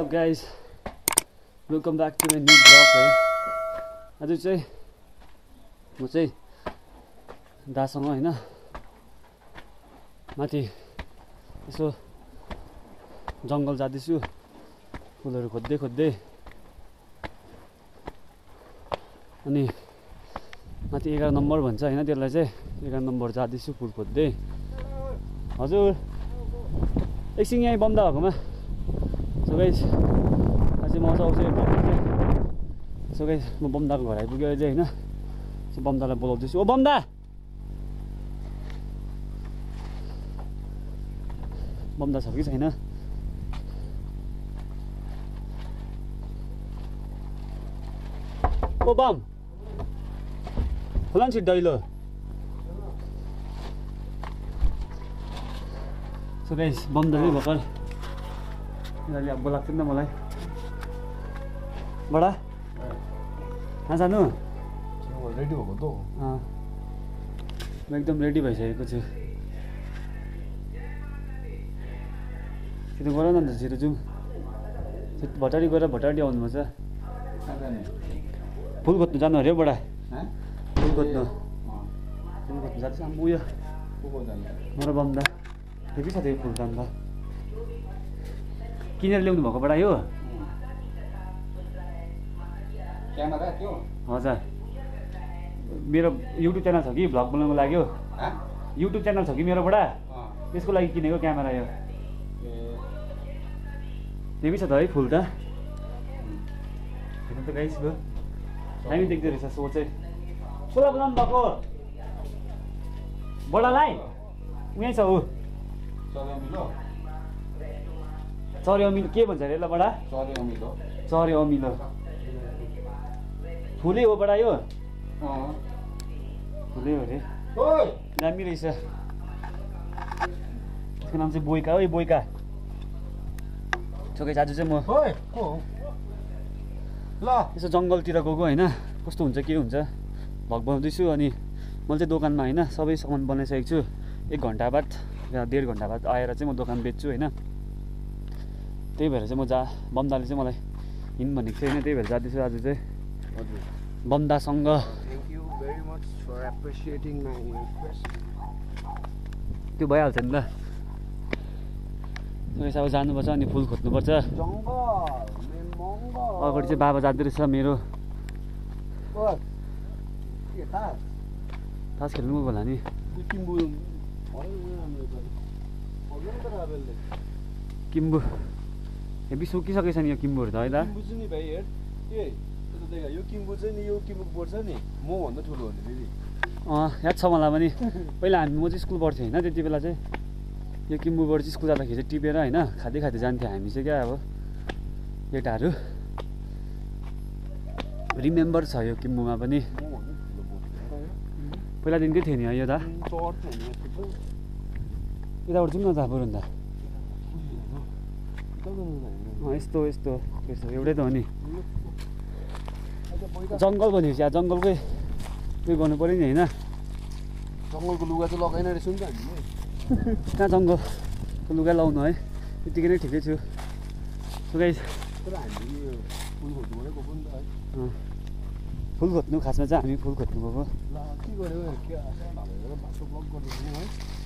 guys, welcome back to my new vlog है। आज चाहिँ म चाहिँ दासँग हैन माथि यसो जंगल जाँदैछु फुलहरु खोज्दै अनि माथि 11 नम्बर भन्छ हैन त्यसलाई चाहिँ 11 नम्बर जाँदैछु फुल खोज्दै। हजुर एकछिन यही बन्द भएकोमा। सो गाइस आज म आउँछु सो गाइस म बम्दाको घर आइपुग्यो अहिले हैन। सो बम्दालाई बोलाउँदैछु। ओ बम्दा बम्दा छ कि छैन? ओ बम खोला छिट दैलो। सो गाइस बम्दाले भर्खर यिनीहरूले अब बोलाएको थियो नि त मलाई। बडा कहाँ जानु? रेडी भएको त म एकदम रेडी भइसकेको छु। छिटो गर न त, छिटो जाउँ। भटारी गएर भटारी आउनुपर्छ। फुल खोज्नु जानु अरे बडा। फुल खोज्नु जाँदैछ। उयो मेरो बम्दा हेभी छ त्यो फुल त। अन्त किनेर ल्याउनु भएको बडा यो क्यामेरा त्यो? हजुर मेरो युट्युब च्यानल छ कि भ्लग बनाउनुको लागि। युट्युब च्यानल छ कि मेरो बडा, त्यसको लागि किनेको क्यामेरा यो। हेभी छ त है फुल त। हेर्नु त गाइस लु दामी देख्दो रहेछ। सो चाहिँ सोला बनाउनु भएको बडालाई उहीँ छ ऊ चर्यो अमिलो के भन्छ अरे ल बडा? चर्यो अमिलो फुलै हो बडा यो? फुलै हो अरे। दामी रहेछ। त्यसको नाम चाहिँ बोइका हो। बोइका छोकै आज चाहिँ म यसो जङ्गलतिर गएको होइन, कस्तो हुन्छ के हुन्छ भ्लग बनाउँदैछु। अनि मैले चाहिँ दोकानमा होइन सबै सामान बनाइसकेको छु। 1 घन्टा बाद या 1.5 घन्टा बाद आएर चाहिँ म दोकान बेच्छु होइन। त्यही भएर चाहिँ म बम्दाले चाहिँ मलाई हिँड भनेको थियो होइन, त्यही भएर जाँदैछु आज चाहिँ बम्दासँग। त्यो भइहाल्छ नि ल। अब जानुपर्छ अनि फुल खोज्नुपर्छ। अगाडि चाहिँ बाबा जाँदो रहेछ मेरो। तास खेल्नु होला नि। किम्बु हेभी सुकिसकेछ नि यो किम्बुहरू त है त। याद छ मलाई पनि। पहिला म चाहिँ स्कुल पढ्थेँ होइन, त्यति बेला चाहिँ यो किम्बुबाट चाहिँ स्कुल जाँदाखेरि चाहिँ टिपेर होइन खाँदै जान्थ्यो हामी चाहिँ क्या। अब केटाहरू रिमेम्बर छ यो किम्बुमा पनि। पहिलादेखिकै थियो नि यो त। यताबाट जाउँ न त बरु अन्त। यस्तो एउटै त हो नि। जङ्गल भनेपछि यहाँ जङ्गलकै उयो गर्नु पऱ्यो नि होइन। जङ्गलको लुगा चाहिँ लगाएन रहेछ नि त हामीले। कहाँ जङ्गलको लुगा लाउनु है, त्यतिकै नै ठिकै छु। सो गाइस तर हामीले फुल खोज्नुबाटै गएको नि त है। फुल खोज्नु खासमा चाहिँ हामी फुल खोज्नु गएको। ल के गर्यो के बाटो ब्लक गरिदिनु है।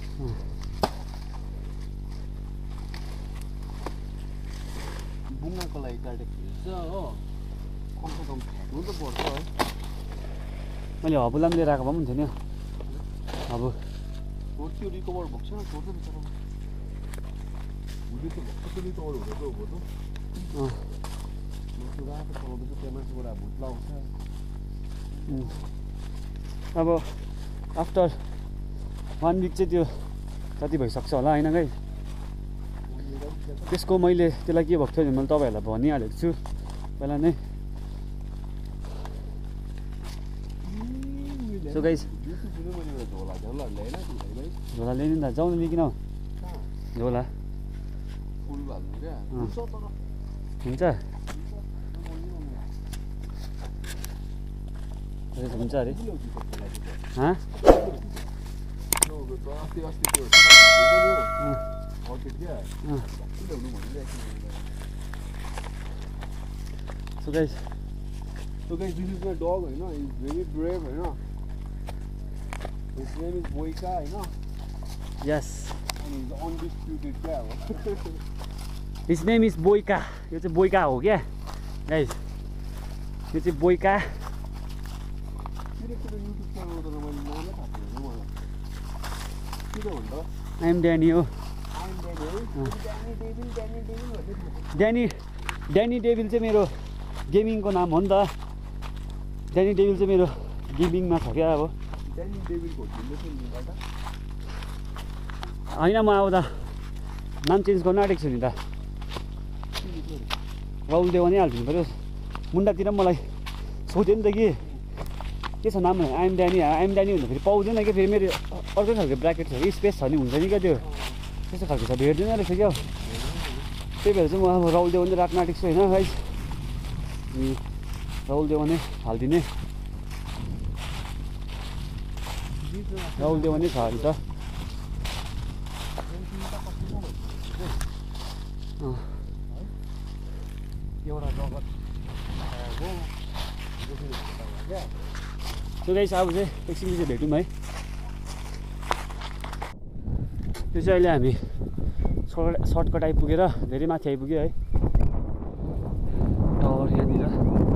बुङ्गाको लागि काटेको रहेछ हो। कमसेकम फ्याक्नु त पर्छ है। मैले हबुलाई पनि लिएर आएको भए पनि हुन्थ्यो नि। अब त्यो रिकभर भएको छैन छोड्छ बिचरा। भुली त भक्कु रिकभर हुँदैछ हो त। रातो चलाउँदैछ त्यहाँ मान्छेबाट भुत लाउँछ। अब आफ्टर 1 विक चाहिँ त्यो कति भइसक्छ होला होइन गाइस। त्यसको मैले त्यसलाई के भएको थियो भने मैले तपाईँहरूलाई भनिहालेको छु पहिला नै। सो गाइस झोला ल्याइदिनु त, जाउँ न लिकिन हौ झोला। हुन्छ हुन्छ अरे। So guys, this is my dog, you know. He's very brave, you know. His name is Boyka, you know. yes, And he's undisputed cow. his name is Boyka. यो चाहिँ बोइका हो क्या गाइस, यो चाहिँ बोइका. YouTube channel तर मैले नामै थाहा छैन मलाई. के भन्छ? I am Danny हो. ड्यानी डेभिल चाहिँ मेरो गेमिङको नाम हो नि त. ड्यानी डेभिल चाहिँ मेरो गेमिङमा छ क्या अब. होइन म अब त नाम चेन्ज गर्न आँटेको छु नि त. राहुल-देवान नै हालिदिनु पऱ्यो. मुन्डातिर पनि मलाई सोध्यो नि त कि के छ नाम, आइएम ड्यानी भन्दा फेरि पाउँदैन क्या. फेरि मेरो अर्कै खालको ब्राकेट छ कि स्पेस छ नि, हुन्छ नि क्या त्यो त्यस्तो खालको छ, भेट्दैन रहेछ क्या. त्यही भएर चाहिँ म अब राहुल-देवान चाहिँ राख्न आँटेको छु होइन गाइस. राहुल-देवान नै हालिदिने. राहुल-देवान नै छ अहिले त. एउटा जगत सो गाइस अब चाहिँ एकछिन चाहिँ भेटौँ है. यो चाहिँ अहिले हामी सर्टकट आइपुगेर धेरै माथि आइपुग्यो है. टावर यहाँनिर.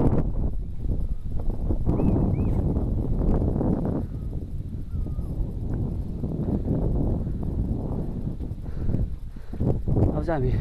अब चाहिँ हामी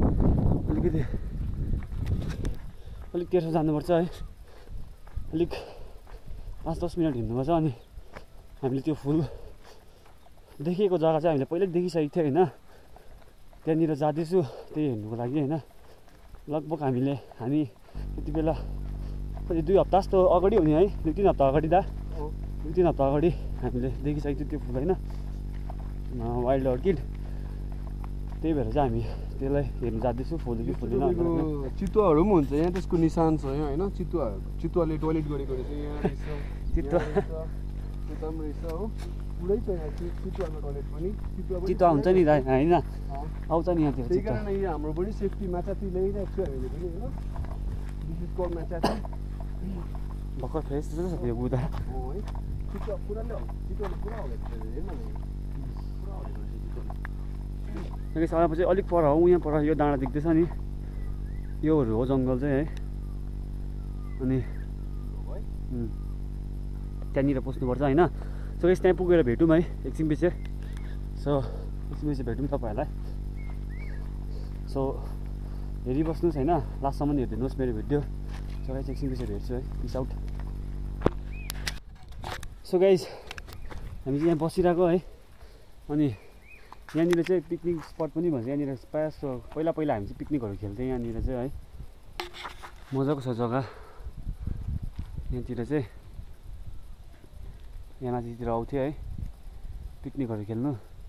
अलिक तेर्सो जानुपर्छ है. अलिक 5-10 मिनट हिँड्नुपर्छ. अनि हामीले त्यो फुल देखेको जग्गा चाहिँ हामीले पहिल्यै देखिसकेको थियो होइन. त्यहाँनिर जाँदैछु त्यही हेर्नुको लागि होइन. लगभग हामी त्यति बेला कति 2 हप्ता जस्तो अगाडि हो नि है. 2-3 हप्ता अगाडि दा 2-3 हप्ता अगाडि हामीले देखिसकेको थियो त्यो फुल होइन, वाइल्ड अर्किड. त्यही भएर चाहिँ हामी त्यसलाई हेर्नु जाँदैछु फुल कि फुलेन. चितुवाहरू पनि हुन्छ यहाँ, त्यसको निशान छ यहाँ होइन. चितुवाले टोइलेट गरेको रहेछ यहाँ रहेछ. चितुवा त्यता पनि रहेछ हो. पुरै छ यहाँ चितुवाको टोइलेट पनि. चितुवा हुन्छ नि दाइ होइन, आउँछ नि यहाँतिर. त्यही कारण यो हाम्रो पनि सेफ्टी माछाती ल्याइरहेको छु हामीले पनि होइन. दिस इज कल माछाती. भर्खर फ्रेस जस्तो छ त्यो बुदा. है चितुवा पुराले पुरा हलेको छ हेर्न न. अब चाहिँ अलिक पर हो, यहाँ पर यो डाँडा देख्दैछ नि, योहरू हो जङ्गल चाहिँ है. अनि त्यहाँनिर पस्नुपर्छ होइन. सो यस त्यहाँ पुगेर भेटौँ है एकछिन पछि. सो एकछिन पछि भेटौँ तपाईँहरूलाई. सो हेरिबस्नुहोस् होइन, लास्टसम्म हेरिदिनुहोस् मेरो भिडियो. सो गाइस एकछिन पछि भेट्छु है. Piece out. सो गाइस हामी चाहिँ यहाँ बसिरहेको है. अनि यहाँनिर चाहिँ पिकनिक स्पट पनि भन्छ. यहाँनिर प्रायः जस्तो पहिला हामी चाहिँ पिकनिकहरू खेल्थ्यौँ यहाँनिर चाहिँ है. मजाको छ जग्गा यहाँतिर चाहिँ. यहाँ माथितिर आउँथ्यो है पिकनिकहरू खेल्नु.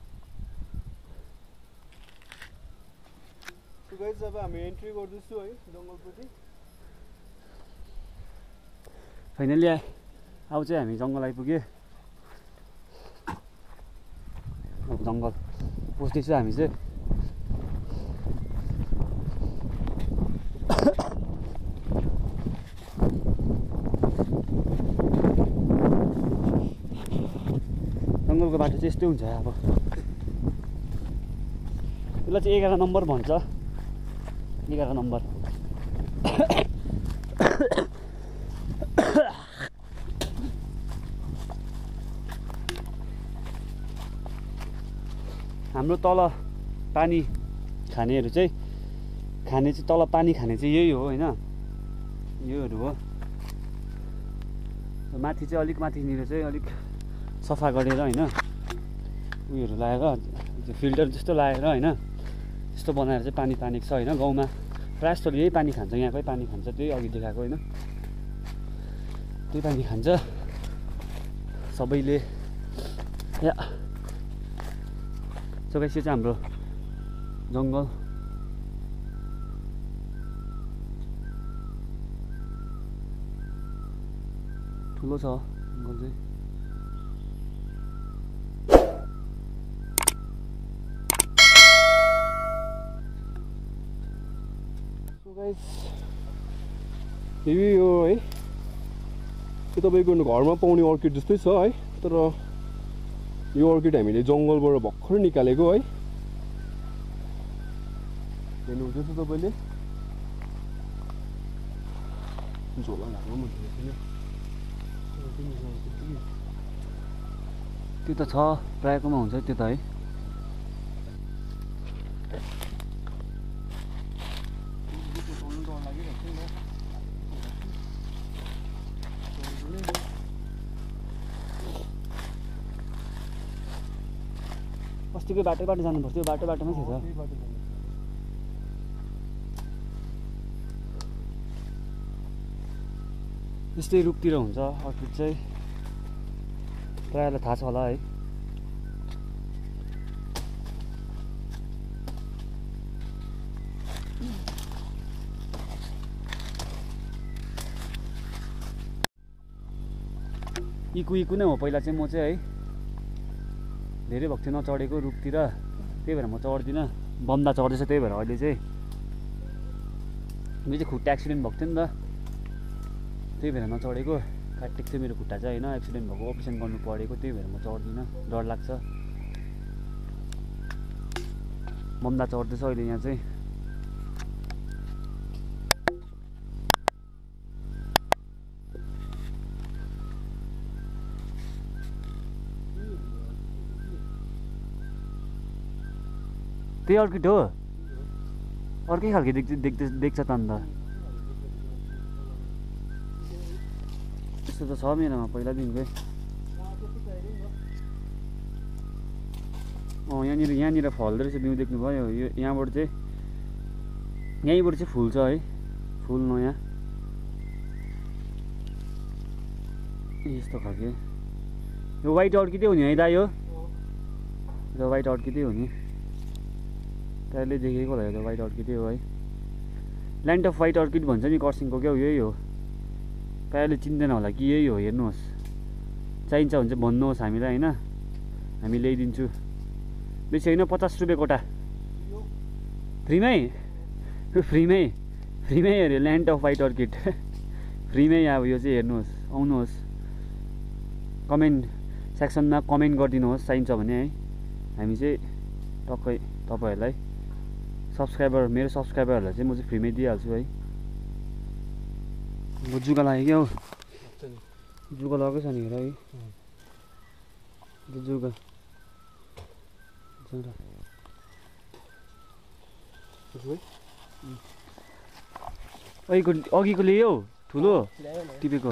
अब हामी एन्ट्री गर्दैछु है जङ्गलपट्टि. फाइनली अब चाहिँ हामी जङ्गल आइपुग्यो. अब जङ्गल पस्दैछु हामी चाहिँ. जङ्गलको बाटो चाहिँ यस्तै हुन्छ अब. यसलाई चाहिँ 11 नम्बर भन्छ. 11 नम्बर. हाम्रो तल पानी खानेहरू चाहिँ तल पानी खाने चाहिँ यही हो होइन. योहरू हो. माथि चाहिँ अलिक माथिनिर चाहिँ अलिक सफा गरेर होइन उयोहरू लगाएर फिल्टर जस्तो लगाएर होइन त्यस्तो बनाएर चाहिँ पानी तानेको छ होइन. गाउँमा प्रायः जस्तो यही पानी खान्छ, यहाँकै पानी खान्छ. त्यही अघि देखाएको होइन, त्यही पानी खान्छ सबैले. या सो गाइस यो चाहिँ हाम्रो जङ्गल. ठुलो छ जङ्गल चाहिँ. सो गाइस यही हो है यो तपाईँको घरमा पाउने अर्किड जस्तै छ है तर यो अर्किड हामीले जङ्गलबाट भर्खर निकालेको है हेर्नुहुन्छ तपाईँले झोला लाग्नु त्यो त छ प्रायःकोमा हुन्छ त्यो त है अस्तिकै बाटोबाट जानुपर्थ्यो बाटोबाटोमै थिएछ यस्तै रूपतिर हुन्छ अर्किड चाहिँ प्रायःलाई थाहा छ होला है इकु नै हो पहिला चाहिँ म चाहिँ है धेरै भएको थियो नचढेको रुखतिर त्यही भएर म चढ्दिनँ बम्दा चढ्दैछ त्यही भएर अहिले चाहिँ मेरो चाहिँ खुट्टा एक्सिडेन्ट भएको थियो नि त त्यही भएर नचढेको काटेको थियो मेरो खुट्टा चाहिँ होइन एक्सिडेन्ट भएको अपरेसन गर्नु परेको त्यही भएर म चढ्दिनँ डर लाग्छ बम्दा चढ्दैछ अहिले यहाँ चाहिँ त्यही अर्किड हो अर्कै खालको देख्छ त अन्त त्यस्तो त छ मेरोमा पहिलादेखिकै यहाँनिर फल्दो रहेछ बिउ देख्नुभयो यो यहाँबाट चाहिँ यहीँबाट चाहिँ फुल्छ है फुल नयाँ यस्तो खालके यो वाइट अर्किडै हो नि है दा यो वाइट अर्किडै हो नि त्यसले देखेको होला यो वाइट अर्किडै हो है ल्यान्ड अफ वाइट अर्किड भन्छ नि कर्सिङको क्या हो यही हो प्रायःले चिन्दैन होला कि यही हो हेर्नुहोस् चाहिन्छ भने चाहिँ भन्नुहोस् हामीलाई होइन हामी ल्याइदिन्छु बेसी होइन 50 रुपियाँ गोटा फ्रीमै अरे ल्यान्ड अफ वाइट अर्किड फ्रीमै अब यो चाहिँ हेर्नुहोस् आउनुहोस् कमेन्ट सेक्सनमा कमेन्ट गरिदिनुहोस् चाहिन्छ भने है हामी चाहिँ टक्कै तपाईँहरूलाई मेरो सब्सक्राइबरहरूलाई चाहिँ म चाहिँ फ्रीमै दिइहाल्छु है जुगा लाग्यो क्या हौ जुगा लगेको छ नि हेर है जुगा अघिको ल्यायो ठुलो टिपेको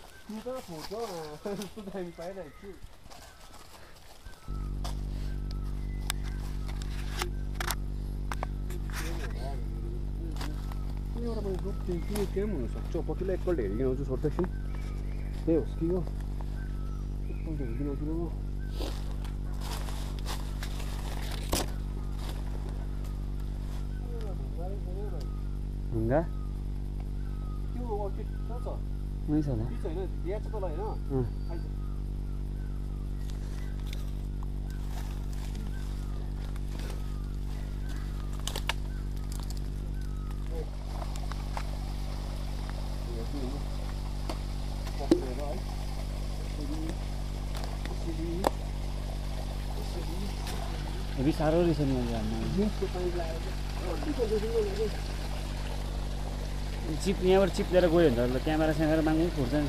के हुनसक्छ पछिल्लो एकपल्ट हेरिकन आउँछु सर्ट सेक्सन त्यही होस् कि हो एकपल्ट हेरिकन आउँछु ढुङ्गा त्यो अर्किड कहाँ छ वहीँ छ होला बिच होइन यहाँ छ तल होइन हेभी साह्रो रहेछ नि चिप यहाँबाट चिप लिएर गयो भने त क्यामेरा स्यामेरा माग्नु फुर्छ नि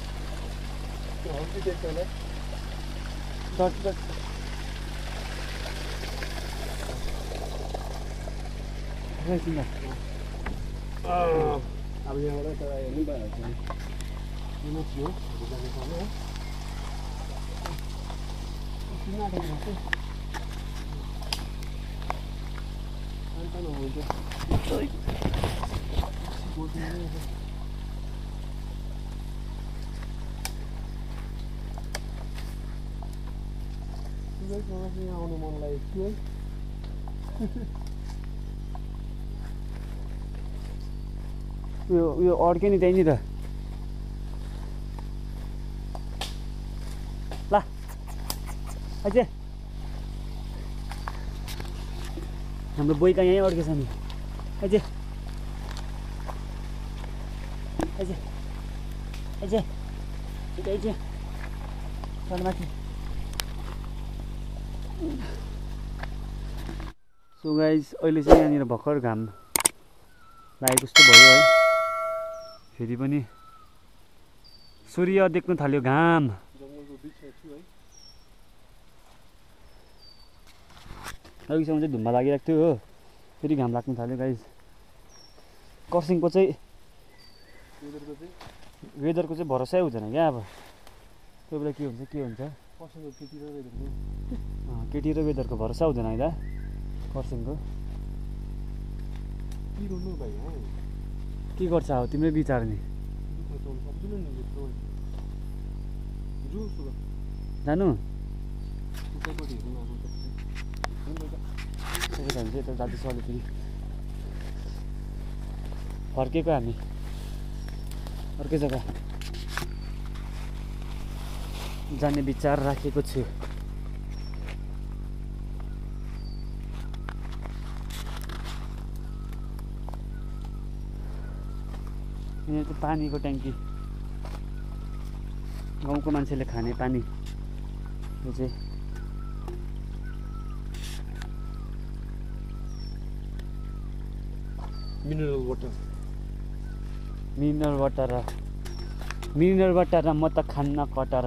अब यहाँबाट तर हेर्नु भइहाल्छ आउनु मन लागेको थियो उयो अड्क्यो नि त्यहीँनिर ल अझै हाम्रो बोइका यहीँ अड्केछ नि अझै आइज आइज आइज चल माथि। सो गाइज अहिले चाहिँ यहाँनिर भर्खर घाम लागेको जस्तो भयो है। फेरि पनि सूर्य देख्न थाल्यो घाम। अघिसम्म चाहिँ धुम्म लागिरहेको थियो हो, फेरि घाम लाग्न थाल्यो गाइज। खरसाङको चाहिँ वेदरको चाहिँ भरोसै हुँदैन क्या। अब कोही बेला के हुन्छ केटी र वेदरको भरोसा हुँदैन है त खरसाङको। के गर्छ अब तिम्रै विचार नि। जानु चाहिँ यता जाँदैछ अहिले। फेरि फर्केको हामी अर्कै जग्गा जाने विचार राखेको छु। यहाँ चाहिँ पानीको ट्याङ्की, गाउँको मान्छेले खाने पानी। यो चाहिँ मिनरल वाटर म त खान्न कटर।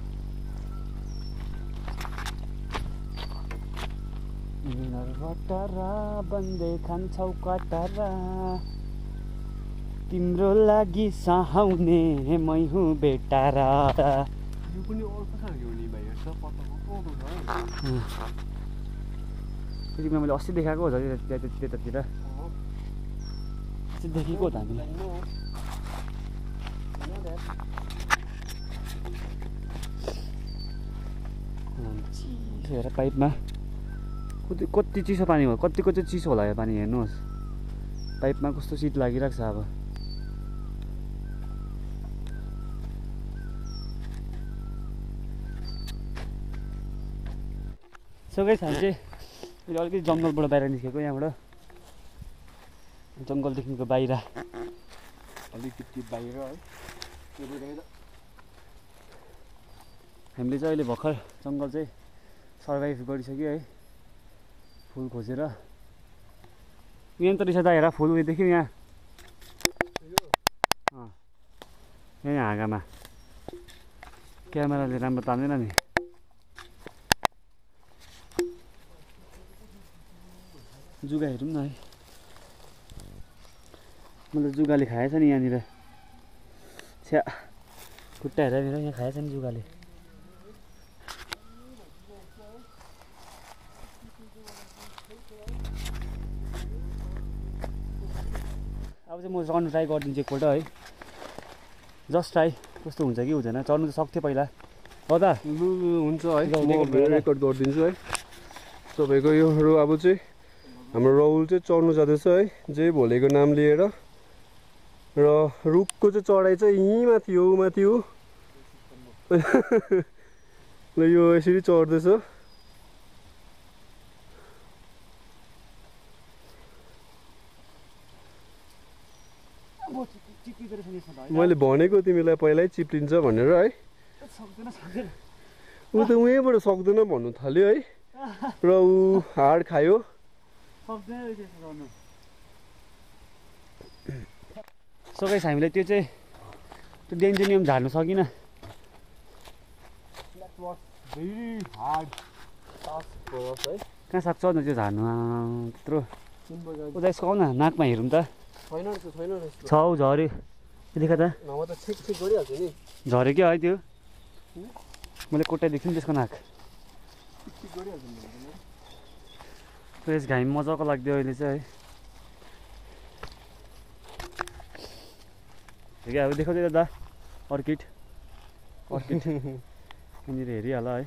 मिनरल वाटर बन्दै खान्छौ कटर, तिम्रो लागि सहाउने मै हुँ बेटा र। यो पनि अर्को खालको हो नि भाइ, हेर्छ पत्ताको छ। फेरि मैले अस्ति देखाएको हो त्यतातिर अस्ति देखेको हो त हामीले। चिसो हेर पाइपमा कति चिसो पानी हो, कतिको चाहिँ चिसो होला यो पानी। हेर्नुहोस् पाइपमा कस्तो शीत लागिरहेको छ अब। सबै हामी चाहिँ अहिले अलिकति जङ्गलबाट बाहिर निस्केको। यहाँबाट जङ्गलदेखिको बाहिर अलिकति बाहिर है। हामीले चाहिँ अहिले भर्खर जङ्गल चाहिँ सर्भाइभ गरिसक्यो है, फुल खोजेर। यहाँ त रहेछ त हेर फुल। उयो देख्यौ यहाँ यहाँ हाँगामा क्यामेराले राम्रो तान्दैन नि। जुगा हेरौँ न है। मतलब जुगाले खाएछ नि यहाँनिर। छ्या खुट्टा हेर मेरो, यहाँ खाएछ नि जुगाले। अब चाहिँ म चढ्नु ट्राई गरिदिन्छु एकपल्ट है, जस्ट ट्राई कस्तो हुन्छ कि हुँदैन। चढ्नु त सक्थेँ पहिला हो त। हुन्छ है, म रेकर्ड गरिदिन्छु है तपाईँको। योहरू अब चाहिँ हाम्रो राहुल चाहिँ चढ्नु जाँदैछ है, जे भोलेको नाम लिएर। र रुखको चाहिँ चढाइ चाहिँ यहीँ माथि हो, माथि हो। ल यो यसरी चढ्दैछ। मैले भनेको तिमीलाई पहिल्यै चिप्लिन्छ भनेर है। ऊ त उहीँबाट सक्दैन भन्नु थाल्यो है, र ऊ हाड खायो। सो गाइस हामीले त्यो चाहिँ त्यो डेन्जोनियम झार्नु सकिनँ। कहाँ सक्छ न त्यो झार्नु त्यत्रो। उता यसको आउ न, नाकमा हेरौँ त। छ हौ झऱ्यो, देखा त झऱ्यो क्या है त्यो। मैले कोटाइदिएको थिएँ नि त्यसको नाक। यस घाम मजाको लाग्यो अहिले चाहिँ है। ठिकै अब देखाउँदै दादा अर्किड यहाँनिर हेरिहाल है।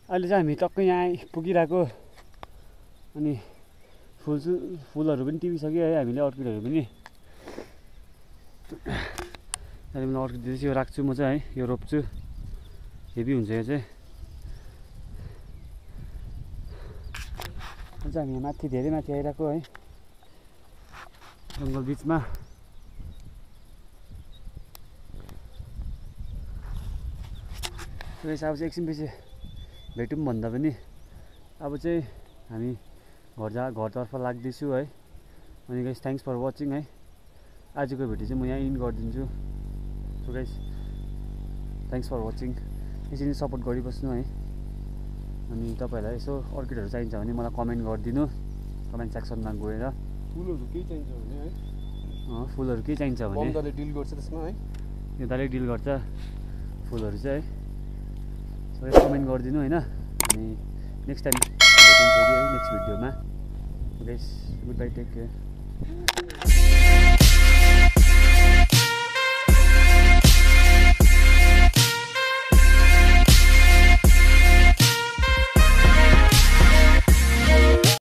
अहिले चाहिँ हामी टक्कै यहाँ पुगिरहेको अनि फुलहरू पनि टिपिसक्यो है हामीले अर्किडहरू पनि अहिले मलाई अर्किड दिँदैछु यो राख्छु म चाहिँ है यो रोप्छु हेभी हुन्छ यो चाहिँ अहिले चाहिँ हामी माथि धेरै माथि आइरहेको है जङ्गल बिचमा अब चाहिँ एकछिनपछि भेटौँ भन्दा पनि अब चाहिँ हामी घरतर्फ लाग्दैछु है अनि गाइस थ्याङ्क्स फर वाचिङ है आजको भिडियो चाहिँ म यहाँ इन गरिदिन्छु so guys thanks for watching यसरी सपोर्ट गरिबस्नु है अनि तपाईँहरूलाई यसो अर्किडहरू चाहिन्छ भने मलाई कमेन्ट गरिदिनु कमेन्ट सेक्सनमा गएर फुलहरू केही चाहिन्छ भने है फुलहरू केही चाहिन्छ भने बमदाले डिल गर्छ त्यसमा है यो दाले डिल गर्छ फुलहरू चाहिँ है सबै कमेन्ट गरिदिनु होइन अनि नेक्स्ट टाइम भेटौँ फेरि है नेक्स्ट भिडियोमा guys good bye take care